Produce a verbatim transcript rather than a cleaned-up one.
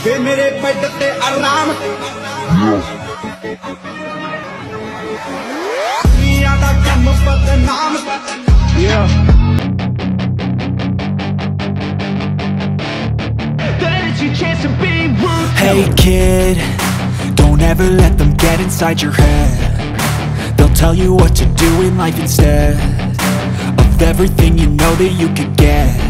वे मेरे बेड ते आराम दुनिया दा कम बदनाम yeah Hey kid, don't ever let them get inside your head. They'll tell you what to do in life instead of everything you know that you could get.